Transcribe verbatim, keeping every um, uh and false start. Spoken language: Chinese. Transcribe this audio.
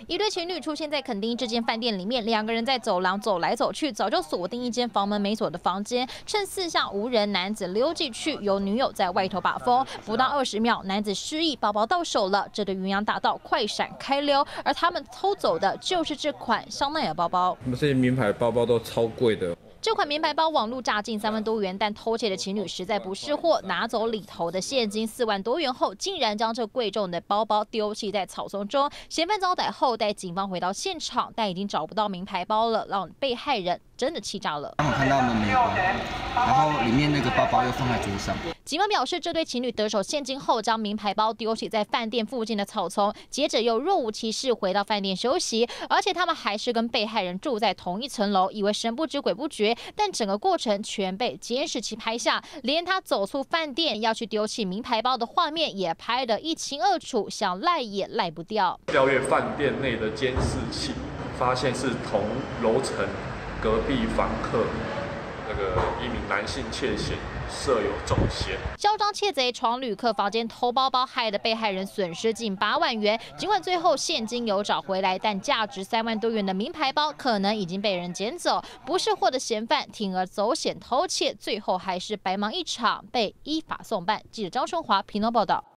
一对情侣出现在垦丁这间饭店里面，两个人在走廊走来走去，早就锁定一间房门没锁的房间，趁四下无人，男子溜进去，由女友在外头把风。不到二十秒，男子失忆，包包到手了，这对云阳大盗快闪开溜，而他们偷走的就是这款香奈儿包包。 这些名牌包包都超贵的。 这款名牌包网路价近三万多元，但偷窃的情侣实在不识货，拿走里头的现金四万多元后，竟然将这贵重的包包丢弃在草丛中。嫌犯遭逮后，带警方回到现场，但已经找不到名牌包了，让被害人真的气炸了。 他们看到我们没关，然后里面那个包包又放在桌上。 警方表示，这对情侣得手现金后，将名牌包丢弃在饭店附近的草丛，接着又若无其事回到饭店休息，而且他们还是跟被害人住在同一层楼，以为神不知鬼不觉。 但整个过程全被监视器拍下，连他走出饭店要去丢弃名牌包的画面也拍得一清二楚，想赖也赖不掉。 调阅饭店内的监视器，发现是同楼层隔壁房客那个一名男性窃嫌。 设有重嫌， 嚣张窃贼闯旅客房间偷包包，害得被害人损失近八万元。尽管最后现金有找回来，但价值三万多元的名牌包可能已经被人捡走。不是货的嫌犯铤而走险偷窃，最后还是白忙一场，被依法送办。记者张春华屏东报道。